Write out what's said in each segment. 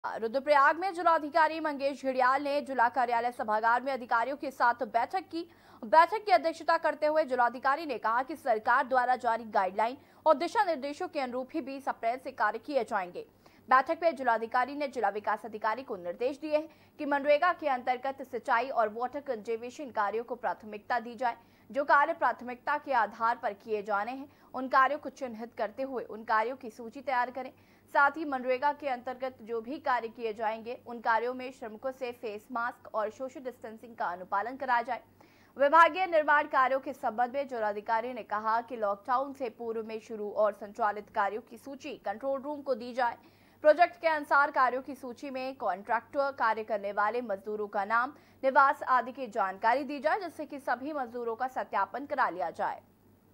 रुद्रप्रयाग में जिलाधिकारी मंगेश घड़ियाल ने जिला कार्यालय सभागार में अधिकारियों के साथ बैठक की अध्यक्षता करते हुए जिलाधिकारी ने कहा कि सरकार द्वारा जारी गाइडलाइन और दिशा निर्देशों के अनुरूप ही 20 अप्रैल से कार्य किए जाएंगे। बैठक में जिलाधिकारी ने जिला विकास अधिकारी को निर्देश दिए हैं कि मनरेगा के अंतर्गत सिंचाई और वाटर कंजर्वेशन कार्यों को प्राथमिकता दी जाए। जो कार्य प्राथमिकता के आधार पर किए जाने हैं उन कार्यों को चिन्हित करते हुए उन कार्यों की सूची तैयार करें। साथ ही मनरेगा के अंतर्गत जो भी कार्य किए जाएंगे उन कार्यों में श्रमिकों से फेस मास्क और सोशल डिस्टेंसिंग का अनुपालन कराया जाए। विभागीय निर्माण कार्यों के संबंध में जिलाधिकारी ने कहा कि लॉकडाउन से पूर्व में शुरू और संचालित कार्यों की सूची कंट्रोल रूम को दी जाए। प्रोजेक्ट के अनुसार कार्यों की सूची में कॉन्ट्रैक्टर, कार्य करने वाले मजदूरों का नाम, निवास आदि की जानकारी दी जाए, जिससे कि सभी मजदूरों का सत्यापन करा लिया जाए।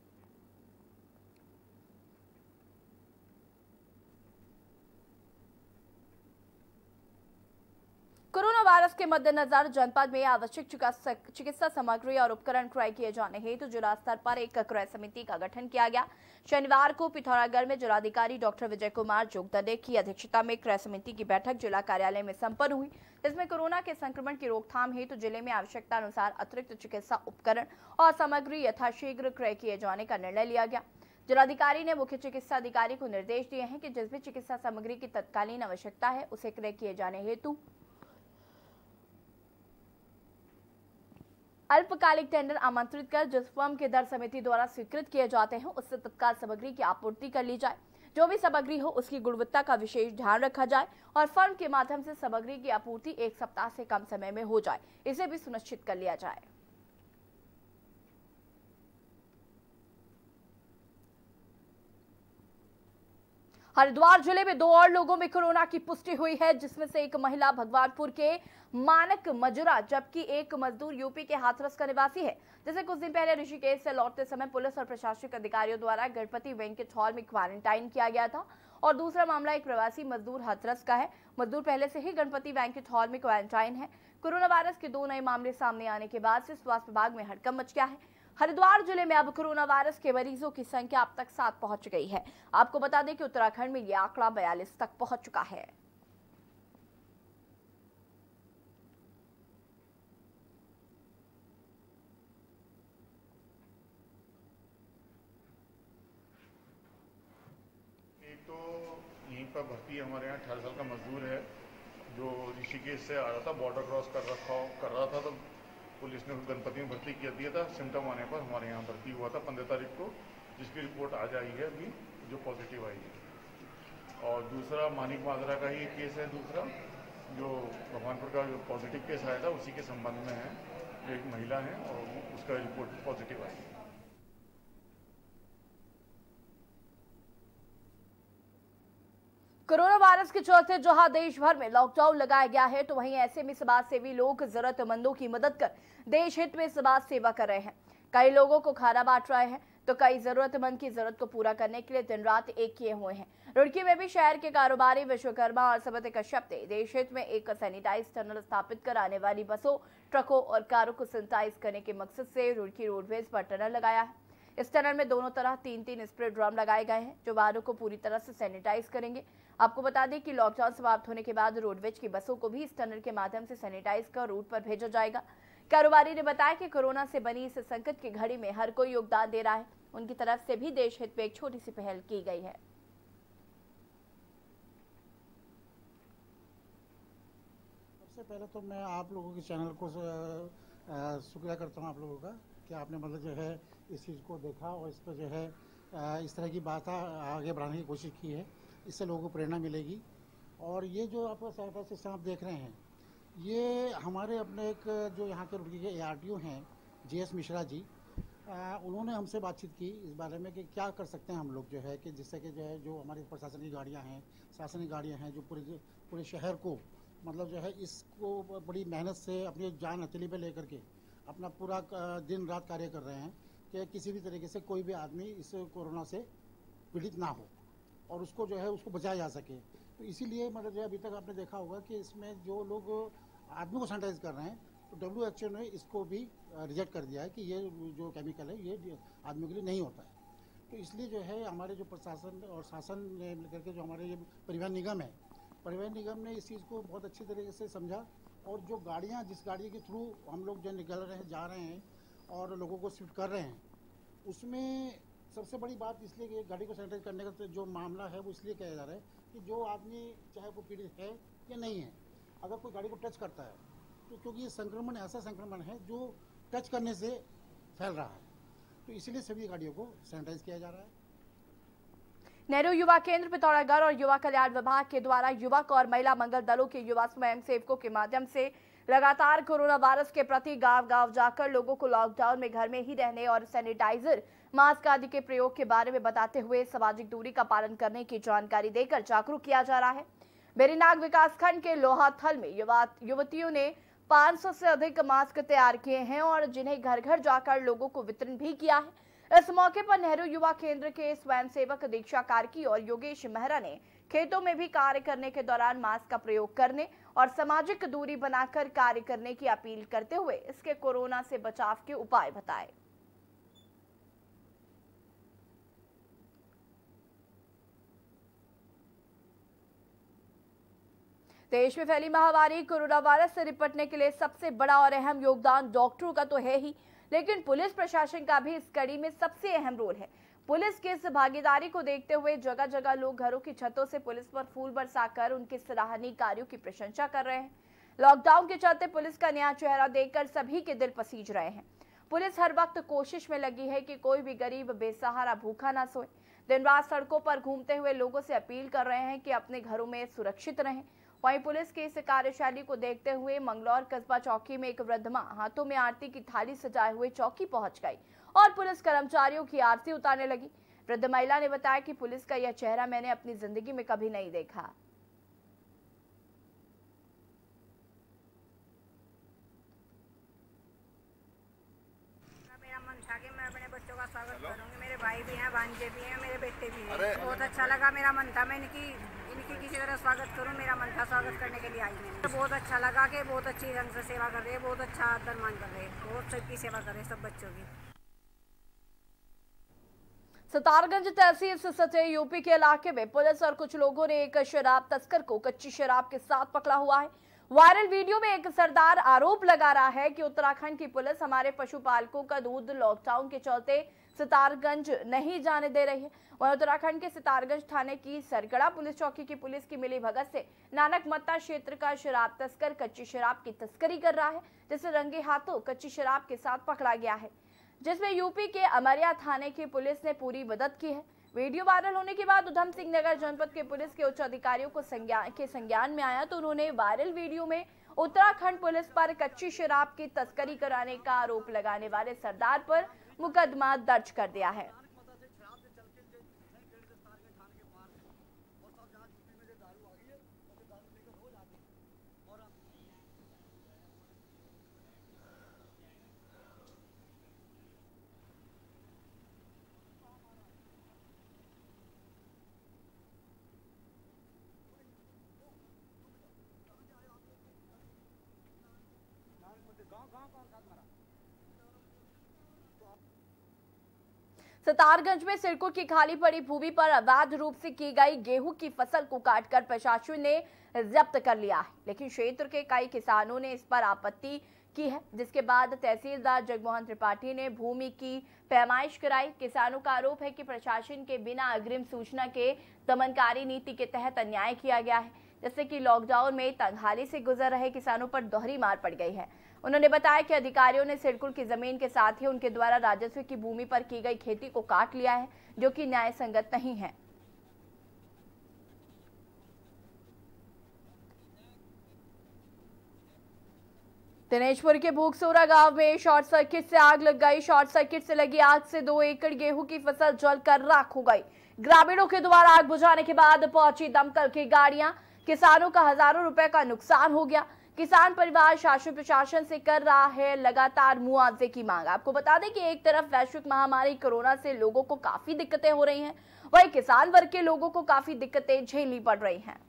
कोरोना वायरस के मद्देनजर जनपद में आवश्यक चिकित्सा सामग्री और उपकरण क्रय किए जाने हेतु तो जिला स्तर पर एक क्रय समिति का गठन किया गया। शनिवार को पिथौरागढ़ में जिलाधिकारी डॉक्टर विजय कुमार जोगदंडे की अध्यक्षता में क्रय समिति की बैठक जिला कार्यालय में संपन्न हुई। इसमें कोरोना के संक्रमण की रोकथाम हेतु जिले में आवश्यकता अनुसार अतिरिक्त चिकित्सा उपकरण और सामग्री यथाशीघ्र क्रय किए जाने का निर्णय लिया गया। जिलाधिकारी ने मुख्य चिकित्सा अधिकारी को निर्देश दिए हैं कि जिस भी चिकित्सा सामग्री की तत्कालीन आवश्यकता है उसे क्रय किए जाने हेतु अल्पकालिक टेंडर आमंत्रित कर जिस फर्म के दर समिति द्वारा स्वीकृत किए जाते हैं उससे तत्काल सामग्री की आपूर्ति कर ली जाए। जो भी सामग्री हो उसकी गुणवत्ता का विशेष ध्यान रखा जाए और फर्म के माध्यम से सामग्री की आपूर्ति 1 सप्ताह से कम समय में हो जाए, इसे भी सुनिश्चित कर लिया जाए। हरिद्वार जिले में 2 और लोगों में कोरोना की पुष्टि हुई है, जिसमें से एक महिला भगवानपुर के मानक मजुरा जबकि एक मजदूर यूपी के हाथरस का निवासी है, जिसे कुछ दिन पहले ऋषिकेश से लौटते समय पुलिस और प्रशासनिक अधिकारियों द्वारा गणपति वेंकट हॉल में क्वारंटाइन किया गया था। और दूसरा मामला एक प्रवासी मजदूर हाथरस का है। मजदूर पहले से ही गणपति वेंकट हॉल में क्वारंटाइन है। कोरोना वायरस के 2 नए मामले सामने आने के बाद से स्वास्थ्य विभाग में हड़कंप मच गया है। हरिद्वार जिले में अब कोरोना वायरस के मरीजों की संख्या अब तक 7 पहुंच गई है। आपको बता दें कि उत्तराखंड में यह आंकड़ा 42 तक पहुंच चुका है। एक तो यहीं पर भर्ती हमारे यहाँ 18 साल का मजदूर है जो ऋषिकेश से आ रहा था, बॉर्डर क्रॉस कर रहा था, तो पुलिस ने गणपति में भर्ती किया दिया था। सिम्टम आने पर हमारे यहाँ भर्ती हुआ था 15 तारीख को, जिसकी रिपोर्ट आज आई है अभी जो पॉजिटिव आई है। और दूसरा मानिक माजरा का ही केस है, दूसरा जो भगवानपुर का जो पॉजिटिव केस आया था उसी के संबंध में है। जो एक महिला है और उसका रिपोर्ट पॉजिटिव आई है। कोरोना वायरस के चलते जहां देश भर में लॉकडाउन लगाया गया है, तो वहीं ऐसे में समाज सेवी लोग जरूरतमंदों की मदद कर देश हित में समाज सेवा कर रहे हैं। कई लोगों को खाना बांट रहे हैं तो कई जरूरतमंद की जरूरत को पूरा करने के लिए दिन रात एक किए हुए हैं। रुड़की में भी शहर के कारोबारी विश्वकर्मा और समत कश्यप ने देश हित में एक सैनिटाइज टनल स्थापित कर आने वाली बसों, ट्रकों और कारों को सैनिटाइज करने के मकसद से रुड़की रोडवेज पर टनल लगाया है। इस टनल में दोनों तरह 3-3 स्प्रे ड्रम लगाए गए हैं जो वाहनों को पूरी तरह से सैनिटाइज करेंगे। आपको बता दें कि लॉकडाउन समाप्त होने के बाद रोडवेज की बसों को भी इस टनल के माध्यम से सैनिटाइज कर रूट पर भेजा जाएगा। कारोबारी ने बताया कि कोरोना से बनी इस संकट की घड़ी में हर कोई योगदान दे रहा है। उनकी तरफ से भी देश हित में एक छोटी सी पहल की गई है। सबसे पहले तो मैं आप लोगों के चैनल को शुक्रिया करता हूं आप लोगों का कि आपने मतलब जो है इस चीज़ को देखा और इस पर जो है इस तरह की बात आगे बढ़ाने की कोशिश की है। इससे लोगों को प्रेरणा मिलेगी। और ये जो आप सहायता सिस्टम आप देख रहे हैं, ये हमारे अपने एक जो यहाँ के रुड़की के ARTO हैं JS मिश्रा जी, उन्होंने हमसे बातचीत की इस बारे में कि क्या कर सकते हैं हम लोग जो है कि जिससे कि जो है जो हमारी प्रशासन की गाड़ियाँ हैं, शासनिक गाड़ियाँ हैं, जो पूरे शहर को मतलब जो है इसको बड़ी मेहनत से अपनी जान हथेली पे लेकर के अपना पूरा दिन रात कार्य कर रहे हैं कि किसी भी तरीके से कोई भी आदमी इस कोरोना से पीड़ित ना हो और उसको जो है उसको बचाया जा सके। तो इसीलिए मतलब जो अभी तक आपने देखा होगा कि इसमें जो लोग आदमी को सैनिटाइज कर रहे हैं तो WHO ने इसको भी रिजेक्ट कर दिया है कि ये जो केमिकल है ये आदमी के लिए नहीं होता है। तो इसलिए जो है हमारे जो प्रशासन और शासन ने मिलकर के जो हमारे ये परिवहन निगम है परिवहन निगम ने इस चीज़ को बहुत अच्छी तरीके से समझा और जो गाड़ियाँ जिस गाड़ी के थ्रू हम लोग जो निकल रहे हैं, जा रहे हैं और लोगों को शिफ्ट कर रहे हैं, उसमें सबसे बड़ी बात इसलिए कि गाड़ी को सैनिटाइज करने का जो मामला है वो इसलिए किया जा रहा है कि जो आदमी चाहे वो पीड़ित है या नहीं है, अगर कोई गाड़ी को टच करता है तो क्योंकि ये संक्रमण ऐसा संक्रमण है जो टच करने से फैल रहा है, तो इसलिए सभी गाड़ियों को सैनिटाइज किया जा रहा है। नेहरू युवा केंद्र पिथौरागढ़ और युवा कल्याण विभाग के द्वारा युवक और महिला मंगल दलों के युवा स्वयंसेवकों के माध्यम से लगातार कोरोना वायरस के प्रति गांव-गांव जाकर लोगों को लॉकडाउन में घर में ही रहने और सैनिटाइजर, मास्क आदि के प्रयोग के बारे में बताते हुए सामाजिक दूरी का पालन करने की जानकारी देकर जागरूक किया जा रहा है। बेरीनाग विकासखंड के लोहाथल में युवतियों ने 500 से अधिक मास्क तैयार किए हैं और जिन्हें घर घर जाकर लोगों को वितरण भी किया है। इस मौके पर नेहरू युवा केंद्र के स्वयंसेवक दीक्षा कार्की और योगेश मेहरा ने खेतों में भी कार्य करने के दौरान मास्क का प्रयोग करने और सामाजिक दूरी बनाकर कार्य करने की अपील करते हुए इसके कोरोना से बचाव के उपाय बताए। देश में फैली महामारी कोरोना वायरस से निपटने के लिए सबसे बड़ा और अहम योगदान डॉक्टरों का तो है ही, लेकिन पुलिस प्रशासन का भी इस कड़ी में सबसे अहम रोल है। पुलिस की इस भागीदारी को देखते हुए जगह जगह लोग घरों की छतों से पुलिस पर फूल बरसाकर उनके सराहनीय कार्यों की प्रशंसा कर रहे हैं। लॉकडाउन के चलते पुलिस का नया चेहरा देखकर सभी के दिल पसीज रहे हैं। पुलिस हर वक्त कोशिश में लगी है कि कोई भी गरीब बेसहारा भूखा ना सोए। दिन रात सड़कों पर घूमते हुए लोगों से अपील कर रहे हैं कि अपने घरों में सुरक्षित रहें। वहीं पुलिस की इस कार्यशैली को देखते हुए मंगलौर कस्बा चौकी में एक वृद्ध मां हाथों में आरती की थाली सजाए हुए चौकी पहुंच गई और पुलिस कर्मचारियों की आरती उतारने लगी। वृद्ध महिला ने बताया कि पुलिस का यह चेहरा मैंने अपनी जिंदगी में कभी नहीं देखा। मेरा मन था कि मैं अपने बच्चों का स्वागत करूंगी। मेरे भाई भी हैं, भांजे भी हैं, मेरे बेटे भी हैं। बहुत अच्छा लगा। मेरा मन था मैं इनकी किसी तरह स्वागत करूं। मेरा मन था स्वागत करने के लिए आई मैंने। तो बहुत अच्छा लगा कि बहुत अच्छी ढंग से सेवा कर रहे हैं, बहुत अच्छा आदर मान कर रहे हैं, बहुत सबकी सेवा कर रहे हैं, सब बच्चों की। सितारगंज तहसील से सटे यूपी के इलाके में पुलिस और कुछ लोगों ने एक शराब तस्कर को कच्ची शराब के साथ पकड़ा हुआ है। वायरल वीडियो में एक सरदार आरोप लगा रहा है कि उत्तराखंड की पुलिस हमारे पशुपालकों का दूध लॉकडाउन के चलते सितारगंज नहीं जाने दे रही है। वहीं उत्तराखंड के सितारगंज थाने की सरगड़ा पुलिस चौकी की पुलिस की मिलीभगत से नानक मत्ता क्षेत्र का शराब तस्कर कच्ची शराब की तस्करी कर रहा है, जिसे रंगे हाथों कच्ची शराब के साथ पकड़ा गया है, जिसमें यूपी के अमरिया थाने की पुलिस ने पूरी मदद की है। वीडियो वायरल होने के बाद उधम सिंह नगर जनपद के पुलिस के उच्च अधिकारियों को संज्ञान में आया तो उन्होंने वायरल वीडियो में उत्तराखंड पुलिस पर कच्ची शराब की तस्करी कराने का आरोप लगाने वाले सरदार पर मुकदमा दर्ज कर दिया है। सितारगंज में सिरकुट की खाली पड़ी भूमि पर अवैध रूप से की गई गेहूं की फसल को काटकर प्रशासन ने जब्त कर लिया है, लेकिन क्षेत्र के कई किसानों ने इस पर आपत्ति की है, जिसके बाद तहसीलदार जगमोहन त्रिपाठी ने भूमि की पैमाइश कराई। किसानों का आरोप है कि प्रशासन के बिना अग्रिम सूचना के दमनकारी नीति के तहत अन्याय किया गया है, जैसे कि लॉकडाउन में तंगहाली से गुजर रहे किसानों पर दोहरी मार पड़ गई है। उन्होंने बताया कि अधिकारियों ने सिरकुल की जमीन के साथ ही उनके द्वारा राजस्व की भूमि पर की गई खेती को काट लिया है, जो कि न्याय संगत नहीं है। दिनेशपुर के भूखसोरा गांव में शॉर्ट सर्किट से आग लग गई। शॉर्ट सर्किट से लगी आग से 2 एकड़ गेहूं की फसल जलकर राख हो गई। ग्रामीणों के द्वारा आग बुझाने के बाद पहुंची दमकल की गाड़ियां। किसानों का हजारों रुपए का नुकसान हो गया। किसान परिवार शासन प्रशासन से कर रहा है लगातार मुआवजे की मांग। आपको बता दें कि एक तरफ वैश्विक महामारी कोरोना से लोगों को काफी दिक्कतें हो रही हैं, वहीं किसान वर्ग के लोगों को काफी दिक्कतें झेलनी पड़ रही हैं।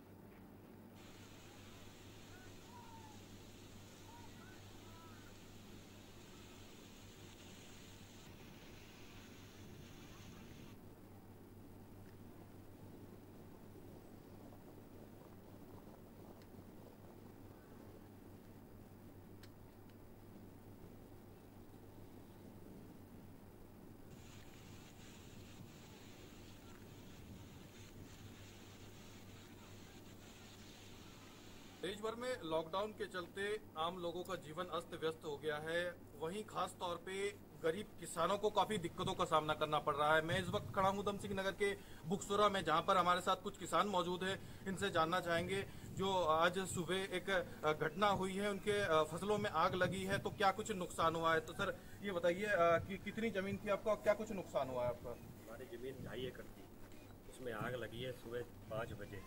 देश भर में लॉकडाउन के चलते आम लोगों का जीवन अस्त व्यस्त हो गया है। वहीं खास तौर पे गरीब किसानों को काफी दिक्कतों का सामना करना पड़ रहा है। मैं इस वक्त खड़ा हूं उधम सिंह नगर के बुकसुरा में, जहां पर हमारे साथ कुछ किसान मौजूद हैं। इनसे जानना चाहेंगे जो आज सुबह एक घटना हुई है, उनके फसलों में आग लगी है, तो क्या कुछ नुकसान हुआ है। तो सर ये बताइए कि कितनी जमीन थी आपका, क्या कुछ नुकसान हुआ है आपका। हमारी जमीन 2.5 एकड़ थी, उसमें आग लगी है सुबह 5 बजे।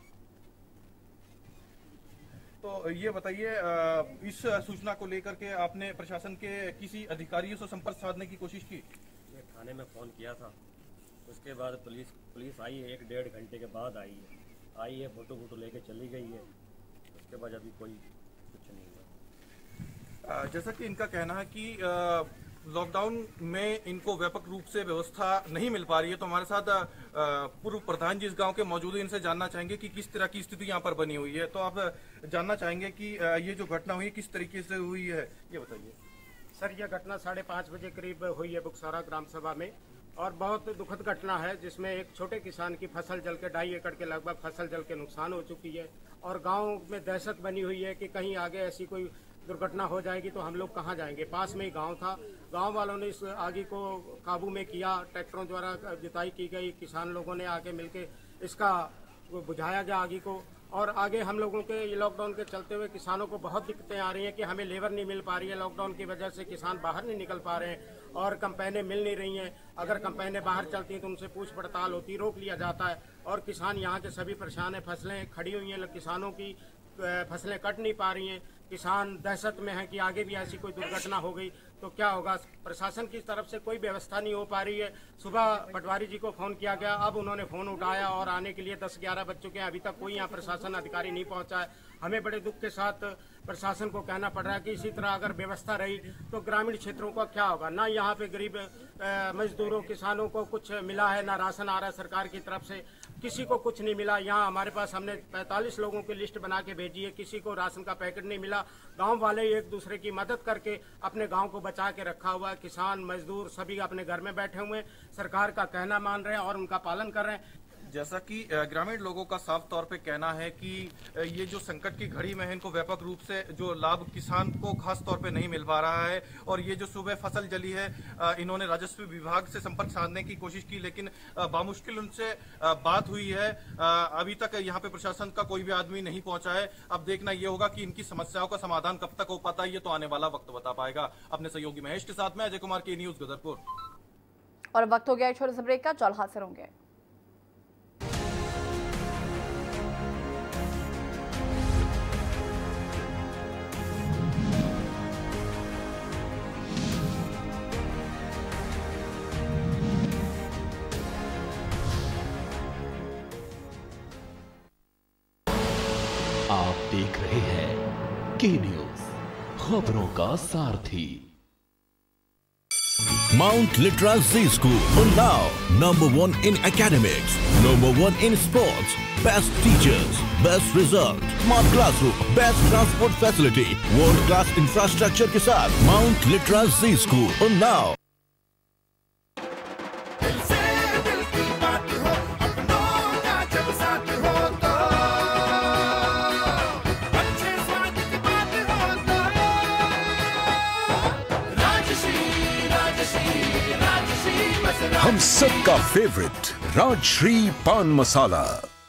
तो ये बताइए इस सूचना को लेकर के आपने प्रशासन के किसी अधिकारियों से संपर्क साधने की कोशिश की। मैं थाने में फ़ोन किया था, उसके बाद पुलिस आई है, 1-1.5 घंटे के बाद आई है, फोटो लेके चली गई है। उसके बाद अभी कोई कुछ नहीं हुआ। जैसा कि इनका कहना है कि लॉकडाउन में इनको व्यापक रूप से व्यवस्था नहीं मिल पा रही है, तो हमारे साथ पूर्व प्रधान जी इस गांव के मौजूद हैं। इनसे जानना चाहेंगे कि किस तरह की स्थिति यहां पर बनी हुई है। तो आप जानना चाहेंगे कि ये जो घटना हुई किस तरीके से हुई है, ये बताइए। सर, यह घटना 5:30 बजे करीब हुई है बुकसारा ग्राम सभा में, और बहुत दुखद घटना है, जिसमें एक छोटे किसान की फसल जल के 2.5 एकड़ के लगभग फसल जल के नुकसान हो चुकी है। और गांव में दहशत बनी हुई है कि कहीं आगे ऐसी कोई दुर्घटना हो जाएगी तो हम लोग कहाँ जाएंगे। पास में ही गांव था, गांव वालों ने इस आगी को काबू में किया, ट्रैक्टरों द्वारा जुताई की गई, किसान लोगों ने आके मिलके इसका बुझाया गया आगी को। और आगे हम लोगों के ये लॉकडाउन के चलते हुए किसानों को बहुत दिक्कतें आ रही हैं कि हमें लेबर नहीं मिल पा रही है। लॉकडाउन की वजह से किसान बाहर नहीं निकल पा रहे हैं और कंपेनें मिल नहीं रही हैं। अगर कंपेनें बाहर चलती हैं तो उनसे पूछ पड़ताल होती, रोक लिया जाता है। और किसान यहाँ के सभी परेशान हैं, फसलें खड़ी हुई हैं, किसानों की फसलें कट नहीं पा रही हैं। किसान दहशत में है कि आगे भी ऐसी कोई दुर्घटना हो गई तो क्या होगा। प्रशासन की तरफ से कोई व्यवस्था नहीं हो पा रही है। सुबह पटवारी जी को फ़ोन किया गया, अब उन्होंने फ़ोन उठाया और आने के लिए 10-11 बज चुके हैं, अभी तक कोई यहाँ प्रशासन अधिकारी नहीं पहुँचा है। हमें बड़े दुख के साथ प्रशासन को कहना पड़ रहा है कि इसी तरह अगर व्यवस्था रही तो ग्रामीण क्षेत्रों का क्या होगा। ना यहाँ पे गरीब मजदूरों किसानों को कुछ मिला है, ना राशन आ रहा है सरकार की तरफ से, किसी को कुछ नहीं मिला। यहाँ हमारे पास हमने 45 लोगों की लिस्ट बना के भेजी है, किसी को राशन का पैकेट नहीं मिला। गांव वाले एक दूसरे की मदद करके अपने गांव को बचा के रखा हुआ है। किसान मजदूर सभी अपने घर में बैठे हुए हैं, सरकार का कहना मान रहे हैं और उनका पालन कर रहे हैं। जैसा कि ग्रामीण लोगों का साफ तौर पे कहना है कि ये जो संकट की घड़ी में है, इनको व्यापक रूप से जो लाभ किसान को खास तौर पे नहीं मिल पा रहा है। और ये जो सुबह फसल जली है, इन्होंने राजस्व विभाग से संपर्क साधने की कोशिश की, लेकिन बामुश्किल उनसे बात हुई है। अभी तक यहाँ पे प्रशासन का कोई भी आदमी नहीं पहुंचा है। अब देखना ये होगा कि इनकी समस्याओं का समाधान कब तक हो पाता है, ये तो आने वाला वक्त बता पाएगा। अपने सहयोगी महेश के साथ में अजय कुमार, के न्यूज गदरपुर। और वक्त हो गया छोटे से ब्रेक का, जल्द हाजिर होंगे। आप देख रहे हैं के न्यूज, खबरों का सारथी। Mount Litra Z School, Unnao, #1 in academics, #1 in sports, best teachers, best result, smart classroom, best transport facility, world class infrastructure के साथ Mount Litra Z School, Unnao। हम सबका फेवरेट राजश्री पान मसाला।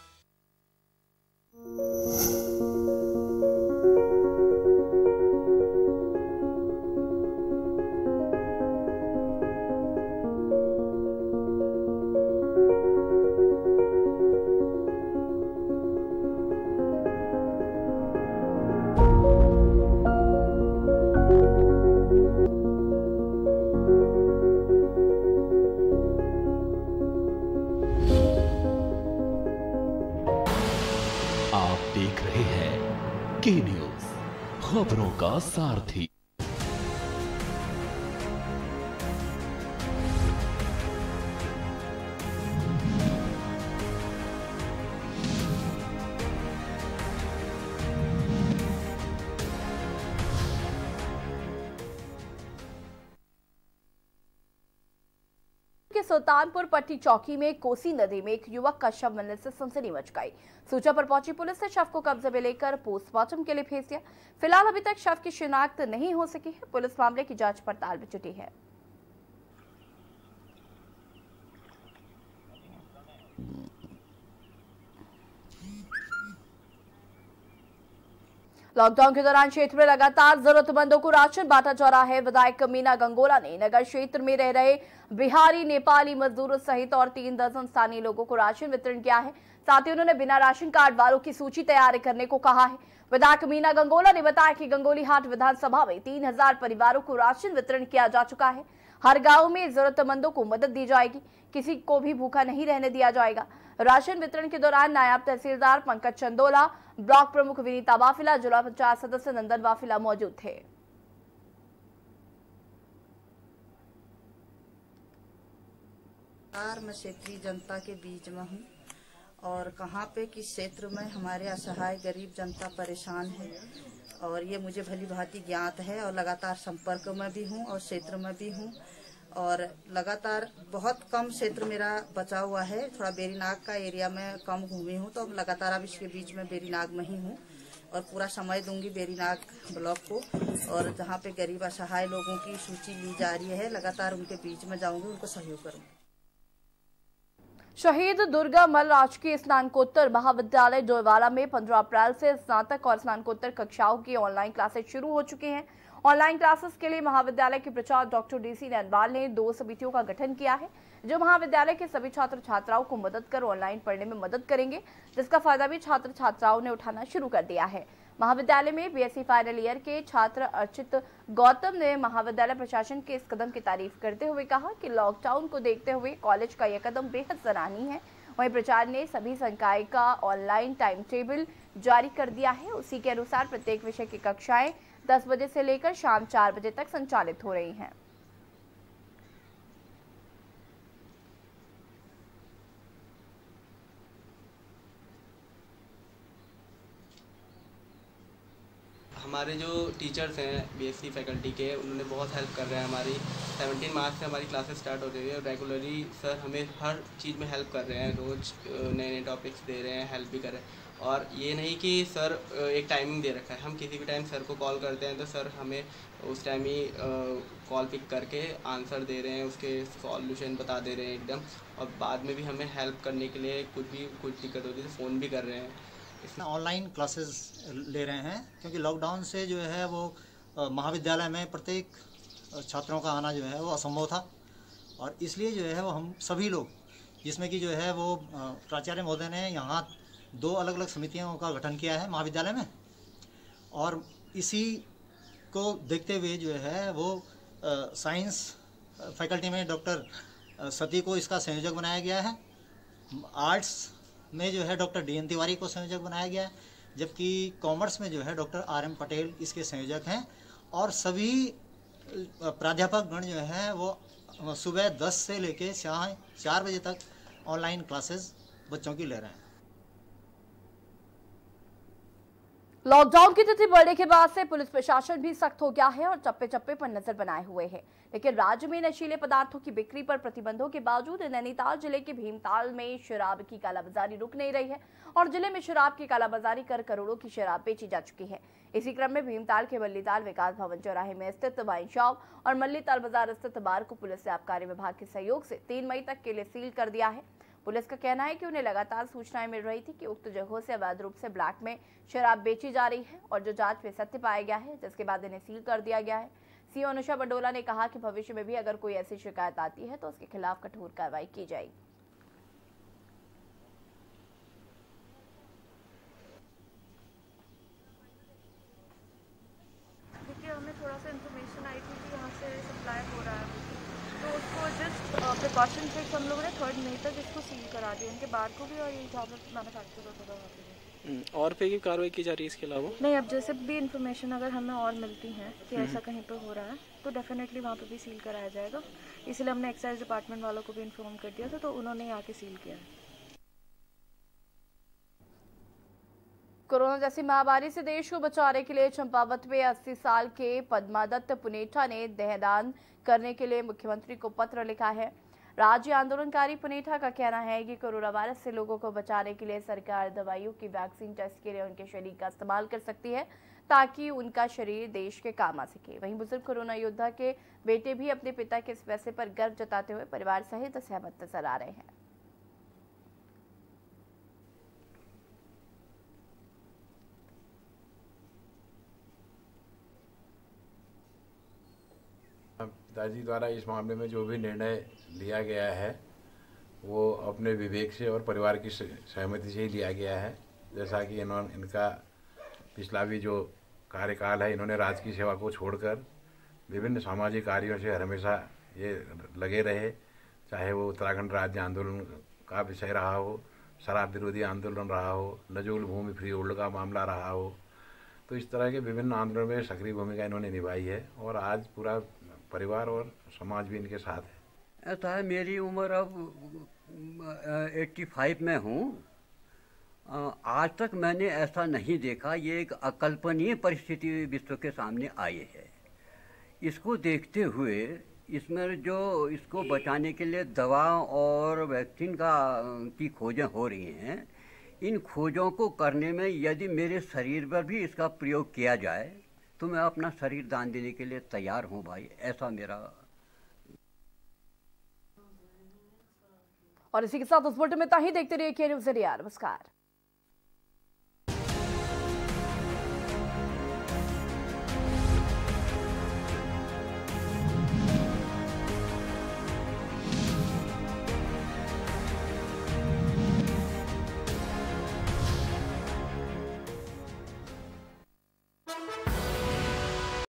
के न्यूज, खबरों का सारथी। के के सुल्तानपुर पट्टी चौकी में कोसी नदी में एक युवक का शव मिलने से सनसनी मच गई। सूचना पर पहुंची पुलिस ने शव को कब्जे में लेकर पोस्टमार्टम के लिए भेज दिया। फिलहाल अभी तक शव की शिनाख्त नहीं हो सकी है। पुलिस मामले की जांच पड़ताल में जुटी है। लॉकडाउन के दौरान क्षेत्र में लगातार जरूरतमंदों को राशन बांटा जा रहा है। विधायक मीना गंगोला ने नगर क्षेत्र में रह रहे बिहारी, नेपाली मजदूरों सहित और 3 दर्जन स्थानीय लोगों को राशन वितरण किया है। साथ ही उन्होंने बिना राशन कार्ड वालों की सूची तैयार करने को कहा है। विधायक मीना गंगोला ने बताया कि गंगोलीहाट विधानसभा में 3000 परिवारों को राशन वितरण किया जा चुका है। हर गांव में जरूरतमंदों को मदद दी जाएगी, किसी को भी भूखा नहीं रहने दिया जाएगा। राशन वितरण के दौरान नायब तहसीलदार पंकज चंदोला, ब्लॉक प्रमुख विनीता वाफिला, जिला पंचायत सदस्य नंदन वाफिला मौजूद थे। मैं क्षेत्रीय जनता के बीच में हूँ और कहाँ पे किस क्षेत्र में हमारे असहाय गरीब जनता परेशान है और ये मुझे भली भांति ज्ञात है और लगातार संपर्क में भी हूँ और क्षेत्र में भी हूँ और लगातार बहुत कम क्षेत्र मेरा बचा हुआ है। थोड़ा बेरीनाग का एरिया में कम घूमी हूँ तो लगातार अब इसके बीच में बेरीनाग में ही हूँ और पूरा समय दूंगी बेरीनाग ब्लॉक को और जहाँ पे गरीब असहाय लोगों की सूची ली जा रही है लगातार उनके बीच में जाऊंगी, उनको सहयोग करूंगी। शहीद दुर्गा मल राजकीय स्नातकोत्तर महाविद्यालय डोईवाला में 15 अप्रैल से स्नातक और स्नातकोत्तर कक्षाओं की ऑनलाइन क्लासेस शुरू हो चुकी हैं। ऑनलाइन क्लासेस के लिए महाविद्यालय के प्राचार्य डॉक्टर DC नैनवाल ने 2 समितियों का गठन किया है, जो महाविद्यालय के सभी छात्र छात्राओं को मदद कर ऑनलाइन पढ़ने में मदद करेंगे, जिसका फायदा भी छात्र छात्राओं ने उठाना शुरू कर दिया है। महाविद्यालय में BSc फाइनल ईयर के छात्र अर्चित गौतम ने महाविद्यालय प्रशासन के इस कदम की तारीफ करते हुए कहा कि लॉकडाउन को देखते हुए कॉलेज का यह कदम बेहद सराहनीय है। वहीं प्राचार्य ने सभी संकाय का ऑनलाइन टाइम टेबल जारी कर दिया है। उसी के अनुसार प्रत्येक विषय की कक्षाएं 10 बजे से लेकर शाम 4 बजे तक संचालित हो रही हैं। हमारे जो टीचर्स हैं BSc फैकल्टी के, उन्होंने बहुत हेल्प कर रहे हैं हमारी। 17 मार्च से हमारी क्लासेस स्टार्ट हो रही है और रेगुलरली सर हमें हर चीज़ में हेल्प कर रहे हैं। रोज़ नए नए टॉपिक्स दे रहे हैं, हेल्प भी कर रहे हैं। और ये नहीं कि सर एक टाइमिंग दे रखा है, हम किसी भी टाइम सर को कॉल करते हैं तो सर हमें उस टाइम ही कॉल पिक करके आंसर दे रहे हैं, उसके सॉल्यूशन बता दे रहे हैं एकदम। और बाद में भी हमें हेल्प करने के लिए कुछ दिक्कत होती है तो फ़ोन भी कर रहे हैं। इसमें ऑनलाइन क्लासेस ले रहे हैं क्योंकि लॉकडाउन से जो है वो महाविद्यालय में प्रत्येक छात्रों का आना जो है वो असंभव था और इसलिए जो है वो हम सभी लोग, जिसमें कि जो है वो प्राचार्य महोदय ने यहाँ 2 अलग अलग समितियों का गठन किया है महाविद्यालय में और इसी को देखते हुए जो है वो साइंस फैकल्टी में डॉक्टर सती को इसका संयोजक बनाया गया है। आर्ट्स में जो है डॉक्टर DN तिवारी को संयोजक बनाया गया है, जबकि कॉमर्स में जो है डॉक्टर RM पटेल इसके संयोजक हैं और सभी प्राध्यापक गण जो है वो सुबह 10 से लेकर शाम 4 बजे तक ऑनलाइन क्लासेस बच्चों की ले रहे हैं। लॉकडाउन की तिथि बढ़ने के बाद से पुलिस प्रशासन भी सख्त हो गया है और चप्पे चप्पे पर नजर बनाए हुए है। लेकिन राज्य में नशीले पदार्थों की बिक्री पर प्रतिबंधों के बावजूद नैनीताल जिले के भीमताल में शराब की कालाबाजारी रुक नहीं रही है और जिले में शराब की कालाबाजारी कर करोड़ों की शराब बेची जा चुकी है। इसी क्रम में भीमताल के मल्लीताल विकास भवन चौराहे में स्थित वाइन शॉप और मल्लीताल बाजार स्थित बार को पुलिस ने आबकारी विभाग के सहयोग से 3 मई तक के लिए सील कर दिया है। पुलिस का कहना है कि उन्हें लगातार सूचनाएं मिल रही थी कि उक्त जगहों से अवैध रूप से ब्लैक में शराब बेची जा रही है और जो जांच में सत्य पाया गया है, जिसके बाद इन्हें सील कर दिया गया है। सीओ अनुषा बंडोला ने कहा कि भविष्य में भी अगर कोई ऐसी शिकायत आती है तो उसके खिलाफ कठोर कार्रवाई की जाएगी। देखिए, हमें थोड़ा सा इन्फॉर्मेशन आई थी कि यहाँ से सप्लाई हो रहा है तो उसको जस्ट प्रिकॉशन से हम लोगों ने 3 मई तक इसको सील करा दिया, उनके बार को भी और ये जहाँ पर मैन्युफैक्चर होता था। और पे की कार्रवाई की जा रही है इसके अलावा? नहीं, अब जैसे भी इन्फॉर्मेशन अगर हमें और मिलती है कि ऐसा कहीं पर हो रहा है तो डेफिनेटली वहाँ पे भी सील कराया जाएगा। इसलिए हमने एक्साइज डिपार्टमेंट वालों को भी इन्फॉर्म कर दिया था तो उन्होंने यहाँ के सील किया है। कोरोना जैसी महामारी से देश को बचाने के लिए चंपावत में 80 साल के पद्मादत्त पुनेठा ने देहदान करने के लिए मुख्यमंत्री को पत्र लिखा है। राज्य आंदोलनकारी पुनेठा का कहना है कि कोरोना वायरस से लोगों को बचाने के लिए सरकार दवाइयों की वैक्सीन टेस्ट के लिए उनके शरीर का इस्तेमाल कर सकती है ताकि उनका शरीर देश के काम आ सके। वहीं बुजुर्ग कोरोना योद्धा के बेटे भी अपने पिता के इस फैसले पर गर्व जताते हुए परिवार सहित सहमत नजर आ रहे हैं। पिताजी द्वारा इस मामले में जो भी निर्णय लिया गया है वो अपने विवेक से और परिवार की सहमति से ही लिया गया है। जैसा कि इनका पिछला भी जो कार्यकाल है, इन्होंने राज्य की सेवा को छोड़कर विभिन्न सामाजिक कार्यों से हमेशा ये लगे रहे, चाहे वो उत्तराखंड राज्य आंदोलन का विषय रहा हो, शराब विरोधी आंदोलन रहा हो, नजूल भूमि फ्री होल्ड का मामला रहा हो। तो इस तरह के विभिन्न आंदोलन में सक्रिय भूमिका इन्होंने निभाई है और आज पूरा परिवार और समाज भी इनके साथ है। ऐसा है, मेरी उम्र अब 85 में हूँ। आज तक मैंने ऐसा नहीं देखा। ये एक अकल्पनीय परिस्थिति विश्व के सामने आई है। इसको देखते हुए इसमें जो इसको बचाने के लिए दवा और वैक्सीन की खोजें हो रही हैं, इन खोजों को करने में यदि मेरे शरीर पर भी इसका प्रयोग किया जाए तो मैं अपना शरीर दान देने के लिए तैयार हूँ भाई, ऐसा मेरा। और इसी के साथ उस बुलेटिन में इतना ही। देखते रहिए के न्यूज़ इंडिया। नमस्कार।